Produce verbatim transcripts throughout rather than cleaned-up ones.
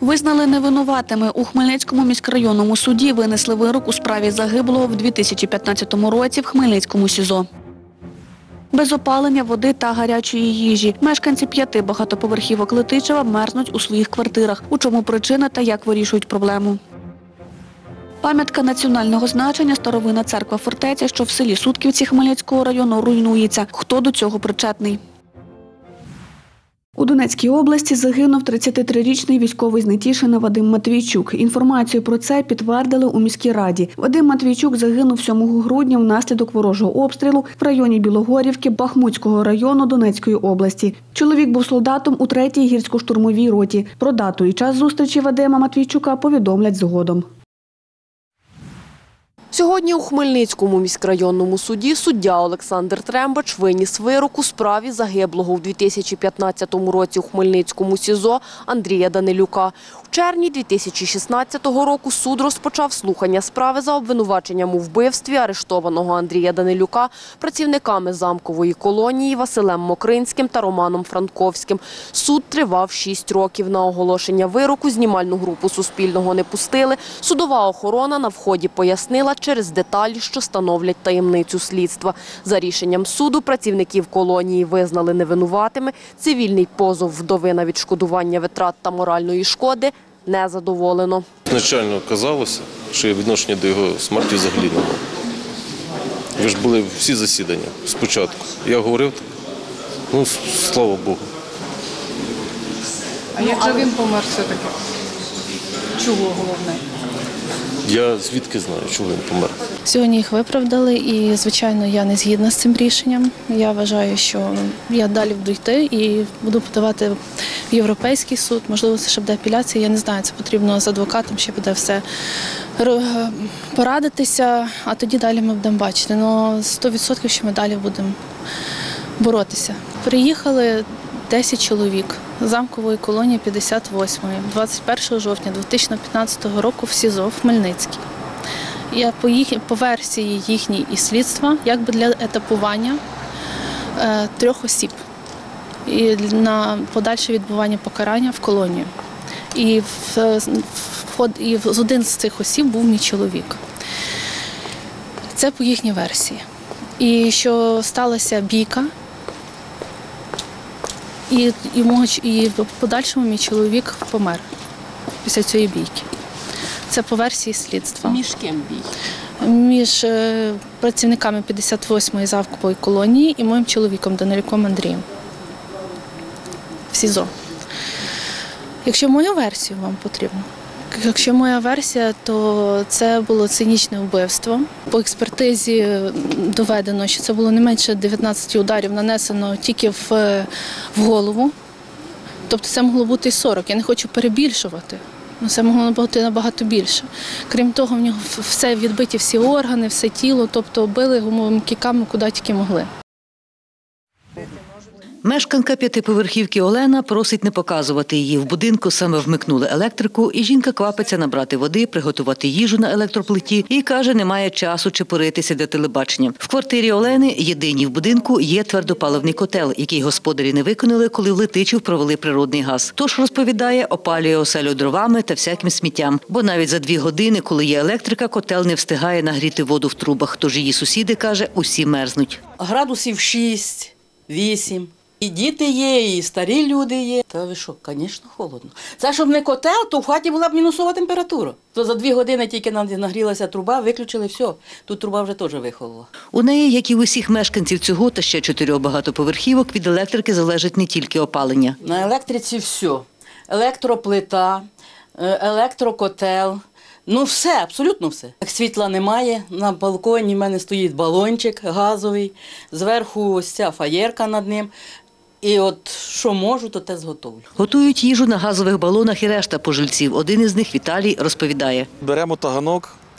Визнали невинуватими. У Хмельницькому міськрайонному суді винесли вирок у справі загиблого в дві тисячі п'ятнадцятому році в Хмельницькому СІЗО. Без опалення, води та гарячої їжі. Мешканці п'яти багатоповерхівок Летичева мерзнуть у своїх квартирах. У чому причина та як вирішують проблему? Пам'ятка національного значення старовинна церква-фортеця, що в селі Сутківці Хмельницького району, руйнується. Хто до цього причетний? У Донецькій області загинув тридцятитрирічний військовий з Нетішина Вадим Матвійчук. Інформацію про це підтвердили у міській раді. Вадим Матвійчук загинув сьомого грудня внаслідок ворожого обстрілу в районі Білогорівки Бахмутського району Донецької області. Чоловік був солдатом у третій гірсько-штурмовій роті. Про дату і час зустрічі Вадима Матвійчука повідомлять згодом. Сьогодні у Хмельницькому міськрайонному суді суддя Олександр Трембач виніс вирок у справі загиблого у дві тисячі п'ятнадцятому році у Хмельницькому СІЗО Андрія Данилюка. У червні дві тисячі шістнадцятого року суд розпочав слухання справи за обвинуваченням у вбивстві арештованого Андрія Данилюка працівниками замкової колонії Василем Мокринським та Романом Франковським. Суд тривав шість років. На оголошення вироку знімальну групу Суспільного не пустили. Судова охорона на вході пояснила, через деталі, що становлять таємницю слідства. За рішенням суду працівників колонії визнали невинуватими. Цивільний позов вдови на відшкодування витрат та моральної шкоди не задоволено. Начально казалося, що я відношення до його смерті взагалі не мав. Ви ж були всі засідання спочатку. Я говорив так, ну, слава Богу. А як же він помер все-таки? Чого головне? Я звідки знаю, чого він помер. Сьогодні їх виправдали і, звичайно, я не згідна з цим рішенням. Я вважаю, що я далі буду йти і буду подавати в Європейський суд. Можливо, це ще буде апеляція, я не знаю, це потрібно з адвокатом, ще буде все порадитися, а тоді далі ми будемо бачити. Але сто відсотків, що ми далі будемо боротися. Приїхали десять чоловік з замкової колонії п'ятдесят восьмої, двадцять першого жовтня дві тисячі п'ятнадцятого року в СІЗО в Хмельницький. Я по, їх, по версії їхній і слідства, якби для етапування е, трьох осіб і на подальше відбування покарання в колонію. І, в, в, і з один з цих осіб був мій чоловік. Це по їхній версії. І що сталася бійка, І, і, мого, і в подальшому мій чоловік помер після цієї бійки. Це по версії слідства. Між ким бій? Між е, працівниками п'ятдесят восьмої замкової колонії і моїм чоловіком Данилюком Андрієм. В СІЗО. Якщо мою версію вам потрібно. Якщо моя версія, то це було цинічне вбивство. По експертизі доведено, що це було не менше дев'ятнадцять ударів нанесено тільки в, в голову. Тобто це могло бути і сорок. Я не хочу перебільшувати, але це могло бути набагато більше. Крім того, в нього все відбиті, всі органи, все тіло, тобто били гумовими кійками куди тільки могли. Мешканка п'ятиповерхівки Олена просить не показувати її. В будинку саме вмикнули електрику, і жінка квапиться набрати води, приготувати їжу на електроплиті і, каже, немає часу чепуритися для телебачення. В квартирі Олени, єдиній в будинку, є твердопаливний котел, який господарі не виконали, коли в Летичів провели природний газ. Тож, розповідає, опалює оселю дровами та всяким сміттям. Бо навіть за дві години, коли є електрика, котел не встигає нагріти воду в трубах. Тож її сусіди, каже, усі мерзнуть. Градусів шість, вісім. І діти є, і старі люди є. Та ви що, звісно, холодно. Це, щоб не котел, то в хаті була б мінусова температура. То за дві години тільки нам нагрілася труба, виключили, все. Тут труба вже теж вихолола. У неї, як і в усіх мешканців цього та ще чотирьох багатоповерхівок, від електрики залежить не тільки опалення. На електриці все. Електроплита, електрокотел. Ну все, абсолютно все. Світла немає, на балконі в мене стоїть балончик газовий, зверху ось ця фаєрка над ним. І от що можу, то те зготовлю. Готують їжу на газових балонах і решта пожильців. Один із них, Віталій, розповідає. Беремо таганок,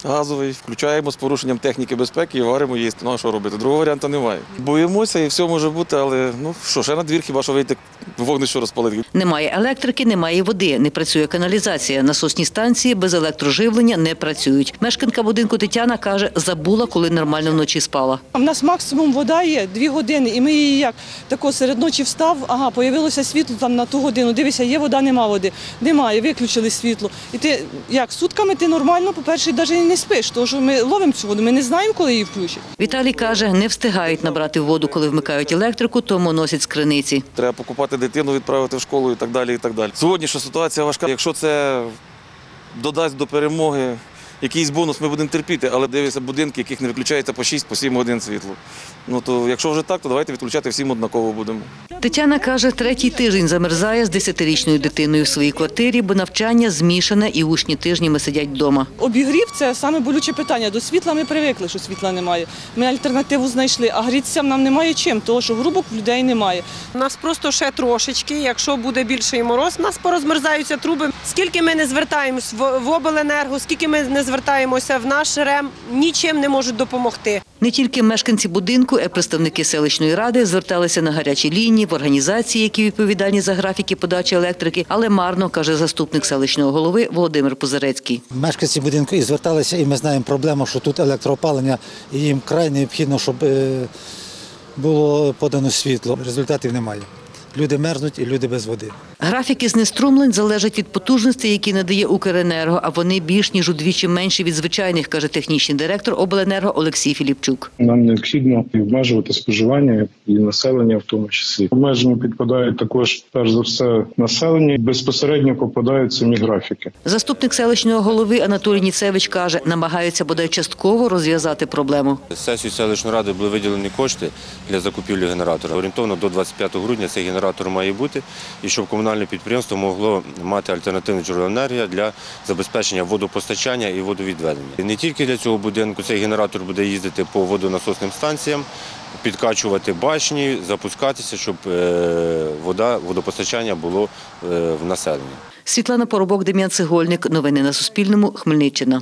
газовий, включаємо з порушенням техніки безпеки і варимо їсти. Ну а що робити? Другого варіанту немає. Боїмося і все може бути, але ну що, ще на двір хіба що вийти вогнище розпалити. Немає електрики, немає води, не працює каналізація. Насосні станції без електроживлення не працюють. Мешканка будинку Тетяна каже, забула, коли нормально вночі спала. У нас максимум вода є дві години, і ми її як тако серед ночі встав, ага, появилося світло там на ту годину. Дивися, є вода, нема води. Немає, виключили світло. І ти як сутками ти нормально, по-перше, навіть і не спиш, тому що ми ловимо цю воду, ми не знаємо, коли її включать. Віталій каже, не встигають набрати воду, коли вмикають електрику, тому носять з криниці. Треба покупати дитину, відправити в школу і так далі. І так далі. Сьогоднішня ситуація важка. Якщо це додасть до перемоги якийсь бонус, ми будемо терпіти, але дивися будинки, яких не виключається по шість-сім годин світло. Ну то якщо вже так, то давайте відключати всім однаково будемо. Тетяна каже, третій тиждень замерзає з десятирічною дитиною в своїй квартирі, бо навчання змішане і учні тижнями сидять вдома. Обігрів – це саме болюче питання. До світла ми привикли, що світла немає. Ми альтернативу знайшли, а грітися нам немає чим, тому що грубок людей немає. У нас просто ще трошечки, якщо буде більший мороз, у нас порозмерзаються труби. Скільки ми не звертаємось в обленерго, скільки ми не звертаємося в наш РЕМ, нічим не можуть допомогти. Не тільки мешканці будинку, а й представники селищної ради зверталися на гарячі лінії, в організації, які відповідальні за графіки подачі електрики, але марно, каже заступник селищного голови Володимир Пузарецький. Мешканці будинку і зверталися, і ми знаємо проблему, що тут електроопалення, і їм край необхідно, щоб було подано світло. Результатів немає. Люди мерзнуть і люди без води. Графіки знеструмлень залежать від потужностей, які надає Укренерго, а вони більш ніж удвічі менші від звичайних, каже технічний директор обленерго Олексій Філіпчук. Нам необхідно обмежувати споживання і населення в тому числі. Обмеження підпадають також, перш за все, населення. Безпосередньо попадають самі графіки. Заступник селищного голови Анатолій Ніцевич каже, намагаються бодай частково розв'язати проблему. З сесії селищної ради були виділені кошти для закупівлі генератора. Орієнтовно до двадцять п'ятого грудня цей генератор має бути, і щоб комунальне підприємство могло мати альтернативне джерело енергії для забезпечення водопостачання і водовідведення. Не тільки для цього будинку цей генератор буде їздити по водонасосним станціям, підкачувати башні, запускатися, щоб вода, водопостачання було в населенні. Світлана Поробок, Дем'ян Цегольник. Новини на Суспільному. Хмельниччина.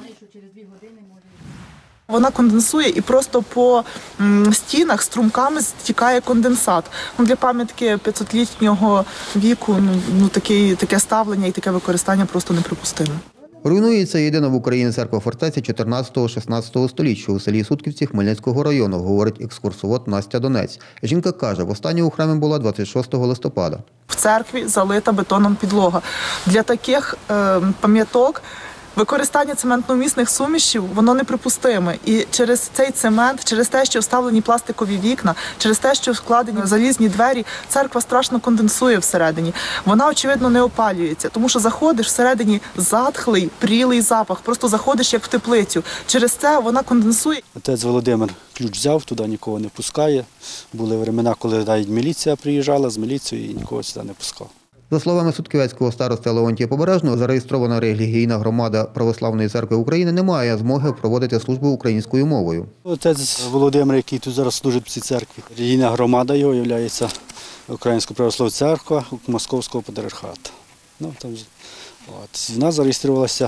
Вона конденсує і просто по стінах струмками стікає конденсат. Ну, для пам'ятки п'ятсотлітнього віку ну, ну, таке, таке ставлення і таке використання просто неприпустиме. Руйнується єдина в Україні церква-фортеця чотирнадцятого-шістнадцятого століття у селі Сутківці Хмельницького району, говорить екскурсовод Настя Донець. Жінка каже, востаннє у храмі була двадцять шостого листопада. В церкві залита бетоном підлога. Для таких е, пам'яток використання цементно-місних сумішів, воно неприпустиме. І через цей цемент, через те, що вставлені пластикові вікна, через те, що вкладені залізні двері, церква страшно конденсує всередині. Вона, очевидно, не опалюється, тому що заходиш всередині затхлий, прілий запах, просто заходиш як в теплицю. Через це вона конденсує. Отець Володимир ключ взяв, туди нікого не пускає. Були времена, коли навіть міліція приїжджала з міліцією і нікого сюди не пускав. За словами Сутківецького старости Леонтія Побережного, зареєстрована релігійна громада Православної церкви України не має змоги проводити службу українською мовою. Отець Володимир, який тут зараз служить в цій церкві, релігійна громада його є Українська православна церква Московського патріархату. Ну, там, от. В нас зареєструвалася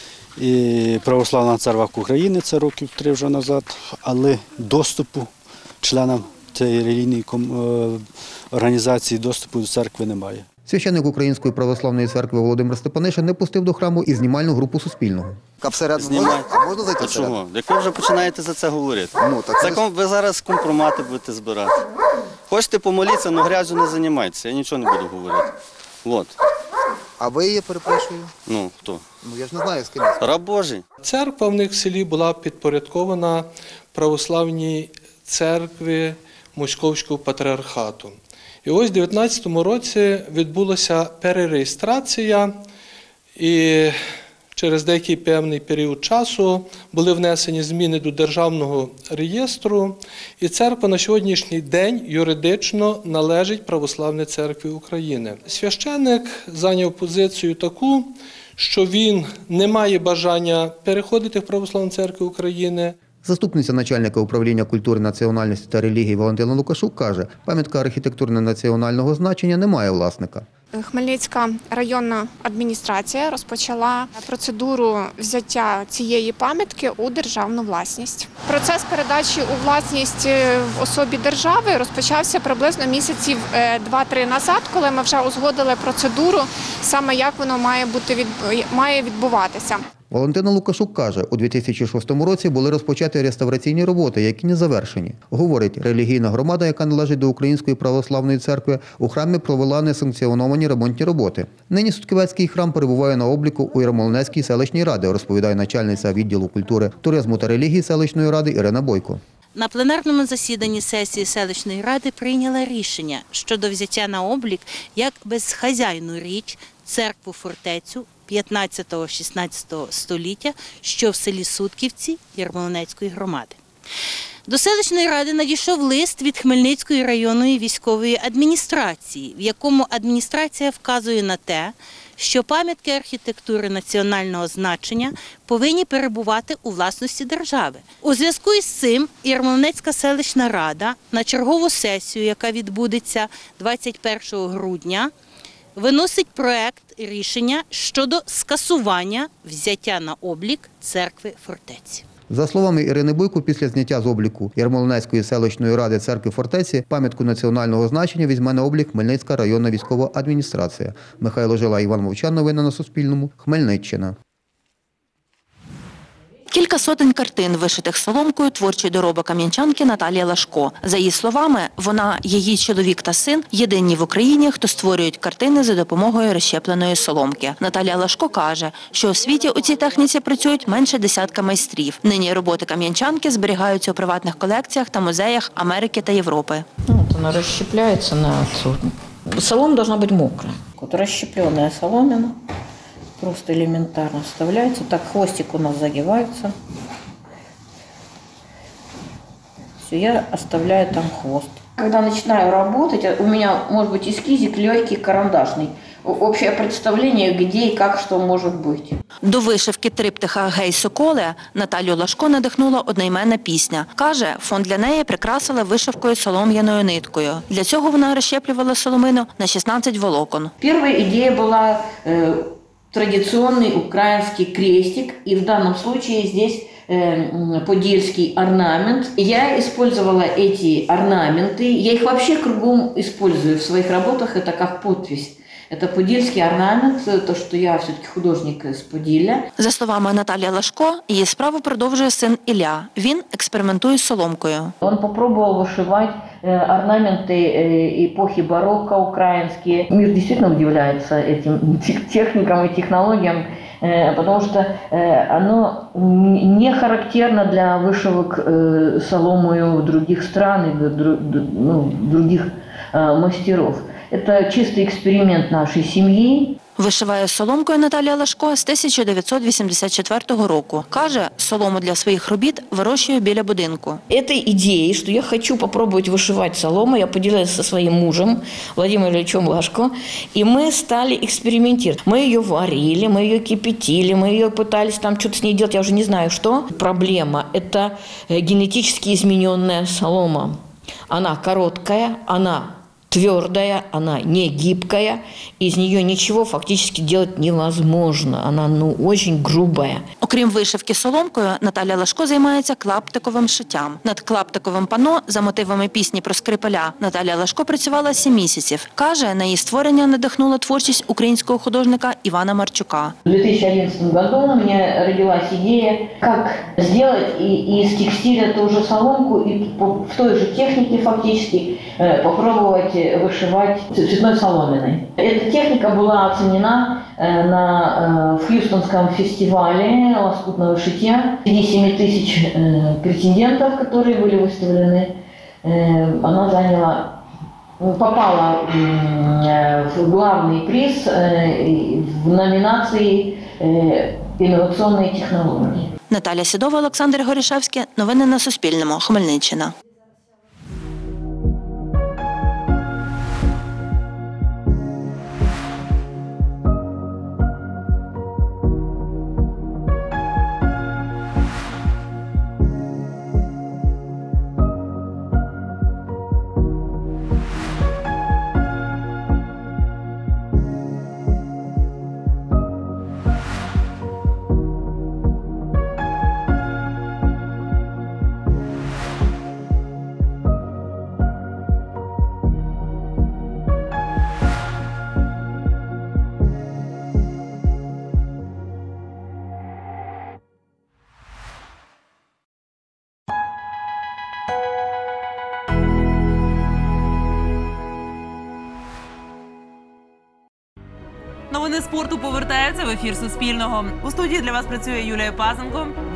і Православна церква України, це років три вже назад, але доступу членам цієї релігійної організації, доступу до церкви немає. Священник Української православної церкви Володимир Степанишин не пустив до храму і знімальну групу Суспільного. Знімайте. Можна зайти? А чого? Як ви вже починаєте за це говорити? Ну, так це ком... Ви зараз компромати будете збирати. Хочете помолитися, але грязю не займайтеся, я нічого не буду говорити. От. А ви її, перепрошую? Ну, хто? Ну, я ж не знаю, з ким. Раб Божий. Церква в них в селі була підпорядкована православній церкві Московського патріархату. І ось у дев'ятнадцятому році відбулася перереєстрація, і через деякий певний період часу були внесені зміни до Державного реєстру, і церква на сьогоднішній день юридично належить Православній церкві України. Священник зайняв позицію таку, що він не має бажання переходити в Православну церкву України. Заступниця начальника управління культури, національності та релігії Валентина Лукашук каже, пам'ятка архітектурно-національного значення не має власника. Хмельницька районна адміністрація розпочала процедуру взяття цієї пам'ятки у державну власність. Процес передачі у власність в особі держави розпочався приблизно місяців два-три назад, коли ми вже узгодили процедуру, саме як воно має бути має відбуватися. Валентина Лукашук каже, у дві тисячі шостому році були розпочаті реставраційні роботи, які не завершені. Говорить, релігійна громада, яка належить до Української православної церкви, у храмі провела несанкціоновані ремонтні роботи. Нині Сутківецький храм перебуває на обліку у Ярмолинецькій селищній раді, розповідає начальниця відділу культури, туризму та релігії селищної ради Ірина Бойко. На пленарному засіданні сесії селищної ради прийняла рішення щодо взяття на облік як безхазяйну річ церкву-фортецю п'ятнадцятого-шістнадцятого століття, що в селі Сутківці Ярмолинецької громади. До селищної ради надійшов лист від Хмельницької районної військової адміністрації, в якому адміністрація вказує на те, що пам'ятки архітектури національного значення повинні перебувати у власності держави. У зв'язку із цим Ярмолинецька селищна рада на чергову сесію, яка відбудеться двадцять першого грудня, виносить проект рішення щодо скасування взяття на облік церкви-фортеці. За словами Ірини Бойко, після зняття з обліку Ярмолинецької селищної ради церкви-фортеці пам'ятку національного значення візьме на облік Хмельницька районна військова адміністрація. Михайло Жила, Іван Мовчан. Новини на Суспільному. Хмельниччина. Кілька сотень картин, вишитих соломкою, творчий доробок кам'янчанки Наталії Лашко. За її словами, вона, її чоловік та син – єдині в Україні, хто створюють картини за допомогою розщепленої соломки. Наталія Лашко каже, що у світі у цій техніці працюють менше десятка майстрів. Нині роботи кам'янчанки зберігаються у приватних колекціях та музеях Америки та Європи. Вот она расщепляется на... Солома должна быть мокрая. Вот расщепленная соломина. Просто элементарно вставляется. Так хвостик у нас загибается. Все, я оставляю там хвост. Когда начинаю работать, у меня может быть эскизик легкий, карандашный. Общее представление, где и как, что может быть. До вишивки триптиха «Гей, соколе» Наталію Лашко надихнула одноіменна пісня. Каже, фон для неї прикрасили вишивкою солом'яною ниткою. Для цього вона розщеплювала соломину на шістнадцять волокон. Перша ідея була э, традиционный украинский крестик, и в данном случае здесь э, подельский орнамент. Я использовала эти орнаменты, я их вообще кругом использую в своих работах, это как подпись. Это подільський орнамент, то, що я все-таки художник з Поділля. За словами Наталії Лашко, її справу продовжує син Ілля. Він експериментує з соломкою. Он попробовал вышивать орнаменты эпохи барокко украинские. Мир действительно удивляется этим техникам и технологиям, потому что оно не характерно для вышивок соломою других стран и других мастеров. Это чистый эксперимент нашей семьи. Вишиває соломкою Наталія Лашко з тисяча дев'ятсот вісімдесят четвертого року. Каже, солому для своїх робіт вирощує біля будинку. Этой идеей, что я хочу попробовать вышивать солому, я поделилась со своим мужем Владимиром Ильичем Лашко, и мы стали экспериментировать. Мы ее варили, мы ее кипятили, мы ее пытались там что-то с ней делать, я уже не знаю что. Проблема – это генетически измененная солома. Она короткая, она твердая, она не гибкая, из нее ничего фактически делать невозможно. Она ну, очень грубая. Окрім вишивки соломкою, Наталія Лашко займається клаптиковим шиттям. Над клаптиковим панно за мотивами пісні про Скрипаля Наталія Лашко працювала сім місяців. Каже, на її створення надихнула творчість українського художника Івана Марчука. В две тысячи одиннадцатом году у меня родилась идея, как сделать из текстиля ту же соломку и в той же технике фактически попробовать вышивать цветной соломиной. Эта техника была оценена на, в Хьюстонском фестивале лоскутного шитья. Среди семи тысяч претендентов, которые были выставлены, она заняла, попала в главный приз в номинации «Инновационные технологии». Наталя Сідова, Олександр Горішевський. Новини на Суспільному. Хмельниччина. Новини спорту повертаються в ефір Суспільного. У студії для вас працює Юлія Пазенко.